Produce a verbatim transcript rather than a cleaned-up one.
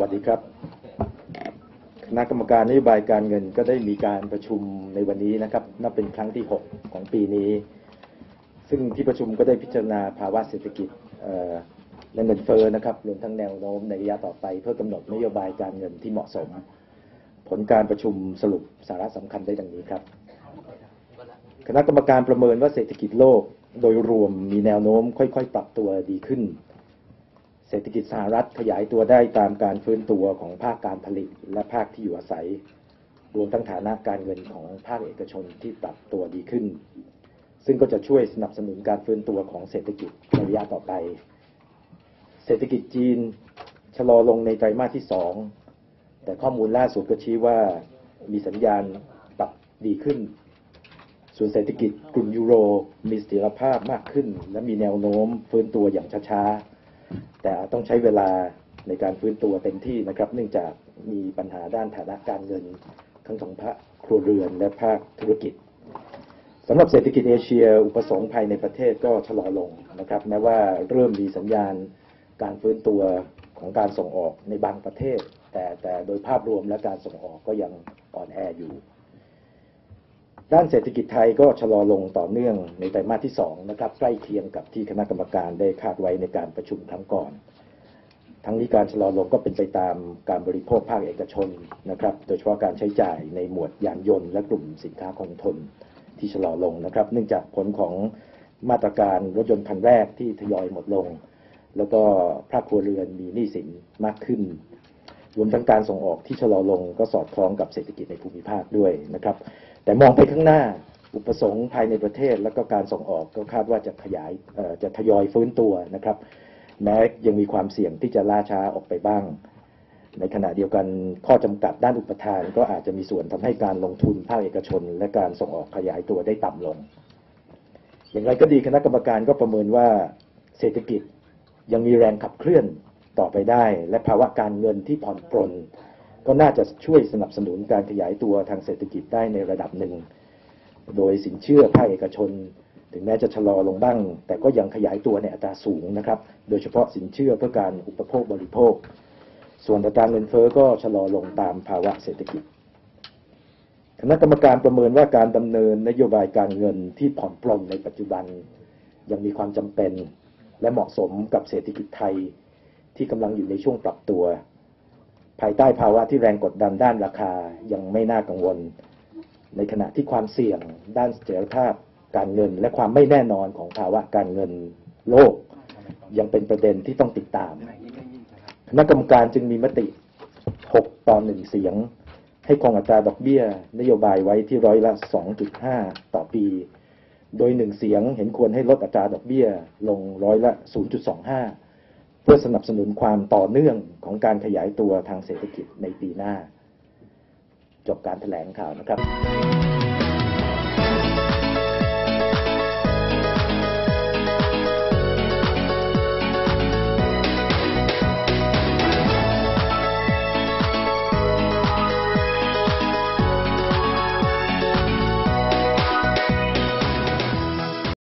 วัสดีครับคณะกรรมการนโยบายการเงินก็ได้มีการประชุมในวันนี้นะครับนับเป็นครั้งที่หกของปีนี้ซึ่งที่ประชุมก็ได้พิจารณาภาวะเศรษฐกิจและเงินเฟ้อนะครับรวมทั้งแนวโน้มในระยะต่อไปเพื่อกำหนดนโยบายการเงินที่เหมาะสมผลการประชุมสรุปสาระสำคัญได้ดังนี้ครับคณะกรรมการประเมินว่าเศรษฐกิจโลกโดยรวมมีแนวโน้มค่อยๆปรับตัวดีขึ้นเศรษฐกิจสหรัฐขยายตัวได้ตามการฟื้นตัวของภาคการผลิตและภาคที่อยู่อาศัยรวมทั้งฐานะการเงินของภาคเอกชนที่ปรับตัวดีขึ้นซึ่งก็จะช่วยสนับสนุนการฟื้นตัวของเศรษฐกิจในระยะต่อไปเศรษฐกิจจีนชะลอลงในไตรมาสที่สองแต่ข้อมูลล่าสุดก็ชี้ว่ามีสัญญาณปรับดีขึ้นส่วนเศรษฐกิจกลุ่มยูโรมีเสถียรภาพมากขึ้นและมีแนวโน้มฟื้นตัวอย่างช้าๆแต่ต้องใช้เวลาในการฟื้นตัวเต็มที่นะครับเนื่องจากมีปัญหาด้านฐานะการเงินทั้งของภาคครัวเรือนและภาคธุรกิจสำหรับเศรษฐกิจเอเชียอุปสงค์ภายในประเทศก็ชะลอลงนะครับแม้ว่าเริ่มมีสัญญาณการฟื้นตัวของการส่งออกในบางประเทศแต่แต่โดยภาพรวมและการส่งออกก็ยังอ่อนแออยู่ด้านเศรษฐกิจไทยก็ชะลอลงต่อเนื่องในไตรมาสที่สองนะครับใกล้เคียงกับที่คณะกรรมการได้คาดไว้ในการประชุมครั้งก่อนทั้งนี้การชะลอลงก็เป็นไปตามการบริโภคภาคเอกชนนะครับโดยเฉพาะการใช้จ่ายในหมวดยานยนต์และกลุ่มสินค้าคงทนที่ชะลอลงนะครับเนื่องจากผลของมาตรการรถยนต์คันแรกที่ทยอยหมดลงแล้วก็ภาคครัวเรือนมีหนี้สินมากขึ้นรวมทั้งการส่งออกที่ชะลอลงก็สอดคล้องกับเศรษฐกิจในภูมิภาคด้วยนะครับแต่มองไปข้างหน้าอุปสงค์ภายในประเทศและก็การส่งออกก็คาดว่าจะขยายจะทยอยฟื้นตัวนะครับแม้ยังมีความเสี่ยงที่จะล่าช้าออกไปบ้างในขณะเดียวกันข้อจำกัดด้านอุปทานก็อาจจะมีส่วนทำให้การลงทุนภาคเอกชนและการส่งออกขยายตัวได้ต่ำลงอย่างไรก็ดีคณะกรรมการก็ประเมินว่าเศรษฐกิจยังมีแรงขับเคลื่อนต่อไปได้และภาวะการเงินที่ผ่อนปรนก็น่าจะช่วยสนับสนุนการขยายตัวทางเศรษฐกิจได้ในระดับหนึ่งโดยสินเชื่อภาคเอกชนถึงแม้จะชะลอลงบ้างแต่ก็ยังขยายตัวในอัตราสูงนะครับโดยเฉพาะสินเชื่อเพื่อการอุปโภคบริโภคส่วนอัตราเงินเฟ้อก็ชะลอลงตามภาวะเศรษฐกิจคณะกรรมการประเมินว่าการดำเนินนโยบายการเงินที่ผ่อนปรนในปัจจุบันยังมีความจำเป็นและเหมาะสมกับเศรษฐกิจไทยที่กำลังอยู่ในช่วงปรับตัวภายใต้ภาวะที่แรงกดดันด้านราคายังไม่น่ากังวลในขณะที่ความเสี่ยงด้านเสถียรภาพการเงินและความไม่แน่นอนของภาวะการเงินโลกยังเป็นประเด็นที่ต้องติดตามคณะกรรมการจึงมีมติหกต่อหนึ่งเสียงให้คงอัตราดอกเบี้ยนโยบายไว้ที่ร้อยละ สองจุดห้า ต่อปีโดยหนึ่งเสียงเห็นควรให้ลดอัตราดอกเบี้ยลงร้อยละ ศูนย์จุดสองห้า เพื่อสนับสนุนความต่อเนื่องของการขยายตัวทางเศรษฐกิจในปีหน้าจบการแถลงข่าวนะครับ